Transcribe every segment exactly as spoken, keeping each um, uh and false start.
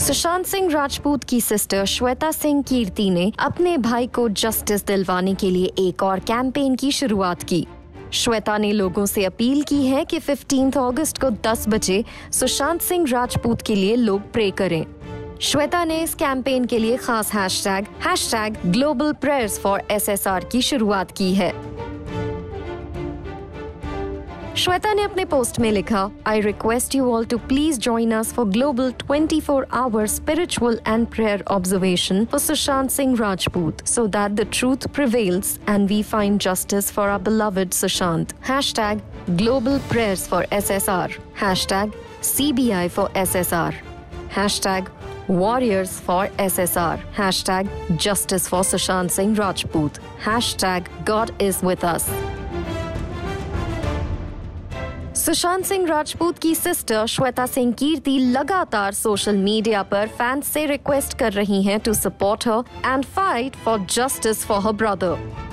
सुशांत सिंह राजपूत की सिस्टर श्वेता सिंह कीर्ति ने अपने भाई को जस्टिस दिलवाने के लिए एक और कैंपेन की शुरुआत की। श्वेता ने लोगों से अपील की है कि पंद्रह अगस्त को दस बजे सुशांत सिंह राजपूत के लिए लोग प्रे करें। श्वेता ने इस कैंपेन के लिए खास hashtag hashtag global prayers for S S R की शुरुआत की है। श्वेता ने अपने पोस्ट में लिखा, I request you all to please join us for global twenty four hour spiritual and prayer observation for Sushant Singh Rajput so that the truth prevails and we find justice for our beloved Sushant. Hashtag global prayers for S S R, hashtag C B I for S S R, hashtag Warriors for S S R, hashtag Justice for Sushant Singh Rajput, hashtag God is with us। Sushant Singh Rajput की sister Shweta Singh Kirti लगातार social media पर fans से request कर रही हैं to support her and fight for justice for her brother.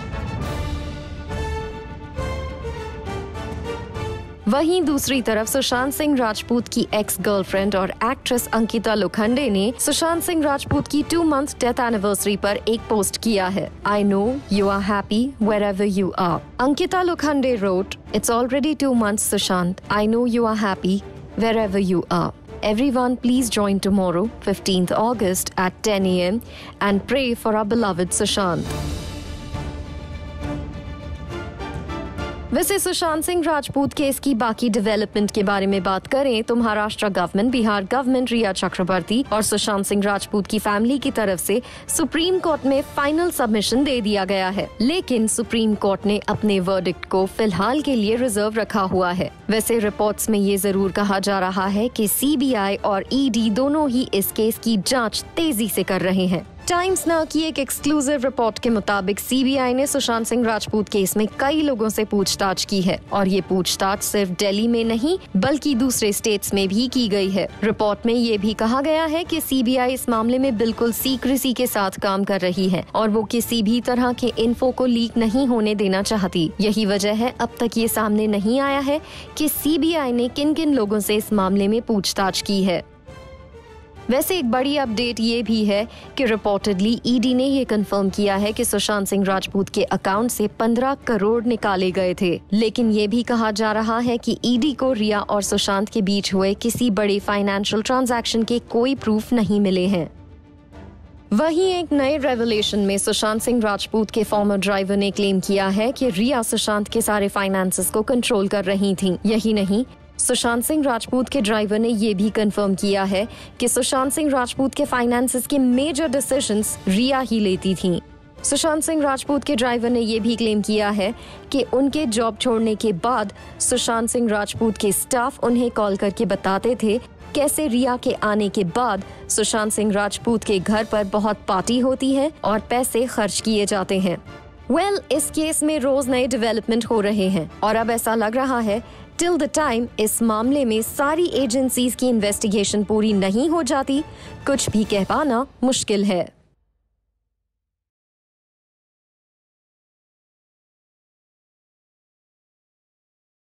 वहीं दूसरी तरफ सुशांत सिंह राजपूत की एक्स गर्लफ्रेंड और एक्ट्रेस अंकिता लोखंडे ने सुशांत सिंह राजपूत की टू मंथ डेथ एनिवर्सरी पर एक पोस्ट किया है। I know you are happy wherever you are। Ankita Lokhande wrote, It's already two months, Sushant. I know you are happy wherever you are. Everyone, please join tomorrow, fifteenth August at ten a m and pray for our beloved Sushant। वैसे Sushant Singh Rajput case की बाकी development के बारे में बात करें तो Maharashtra government, Bihar government, Riya Chakraborty और सुशांत सिंह राजपूत की फैमिली की तरफ से सुप्रीम कोर्ट में फाइनल सबमिशन दे दिया गया है, लेकिन सुप्रीम कोर्ट ने अपने वर्डिक्ट को फिलहाल के लिए रिजर्व रखा हुआ है। वैसे रिपोर्ट्स में ये जरूर कहा जा रहा है कि सी बी आई और ई डी दोनों ही इस केस की जांच तेजी से कर रहे हैं। टाइम्स नाउ की एक एक्सक्लूसिव रिपोर्ट के मुताबिक सी बी आई ने सुशांत सिंह राजपूत केस में कई लोगों से पूछताछ की है और ये पूछताछ सिर्फ दिल्ली में नहीं बल्कि दूसरे स्टेट्स में भी की गई है। रिपोर्ट में ये भी कहा गया है कि सी बी आई इस मामले में बिल्कुल सीक्रेसी के साथ काम कर रही है और वो किसी भी तरह के इन्फो को लीक नहीं होने देना चाहती। यही वजह है अब तक ये सामने नहीं आया है कि सी बी आई ने किन किन लोगों से इस मामले में पूछताछ की है। वैसे एक बड़ी अपडेट ये भी है कि रिपोर्टेडली ई डी ने ये कंफर्म किया है कि सुशांत सिंह राजपूत के अकाउंट से पंद्रह करोड़ निकाले गए थे, लेकिन ये भी कहा जा रहा है कि ई डी को रिया और सुशांत के बीच हुए किसी बड़े फाइनेंशियल ट्रांजैक्शन के कोई प्रूफ नहीं मिले हैं। वहीं एक नए रेवलेशन में सुशांत सिंह राजपूत के फॉर्मर ड्राइवर ने क्लेम किया है कि रिया सुशांत के सारे फाइनेंसेस को कंट्रोल कर रही थी। यही नहीं, सुशांत सिंह राजपूत के ड्राइवर ने ये भी कंफर्म किया है कि सुशांत सिंह राजपूत के फाइनेंसेस के मेजर डिसीजंस रिया ही लेती थीं। सुशांत सिंह राजपूत के ड्राइवर ने ये भी क्लेम किया है कि उनके जॉब छोड़ने के बाद सुशांत सिंह राजपूत के स्टाफ उन्हें कॉल करके बताते थे कैसे रिया के आने के बाद सुशांत सिंह राजपूत के घर पर बहुत पार्टी होती है और पैसे खर्च किए जाते हैं। वेल well, इस केस में रोज नए डेवलपमेंट हो रहे हैं और अब ऐसा लग रहा है टिल द टाइम इस मामले में सारी एजेंसीज की इन्वेस्टिगेशन पूरी नहीं हो जाती, कुछ भी कह पाना मुश्किल है।